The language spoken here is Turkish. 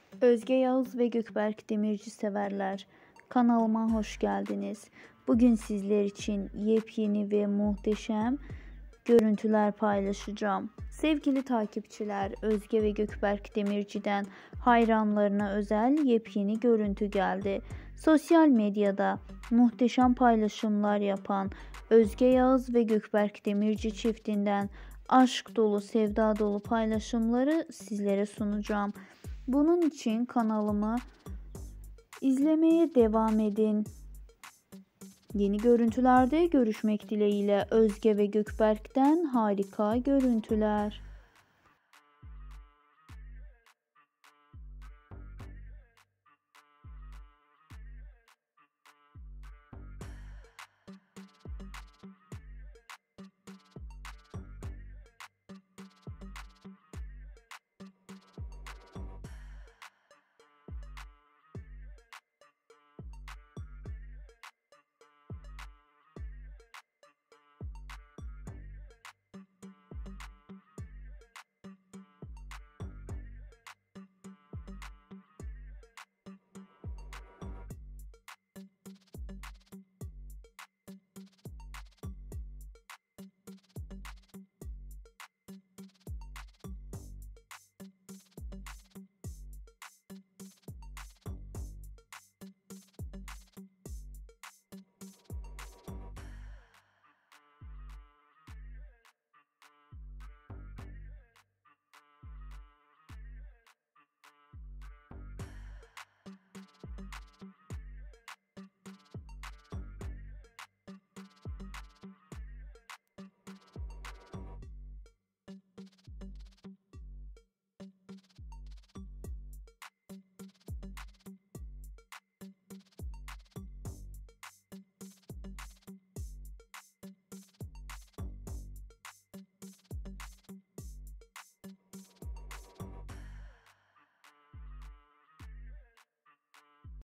Özge Yağız ve Gökberk Demirci severler. Kanalıma hoş geldiniz. Bugün sizler için yepyeni ve muhteşem görüntüler paylaşacağım. Sevgili takipçiler, Özge ve Gökberk Demirci'den hayranlarına özel yepyeni görüntü geldi. Sosyal medyada muhteşem paylaşımlar yapan Özge Yağız ve Gökberk Demirci çiftinden aşk dolu, sevda dolu paylaşımları sizlere sunacağım. Bunun için kanalımı izlemeye devam edin. Yeni görüntülerde görüşmek dileğiyle. Özge ve Gökberk'ten harika görüntüler.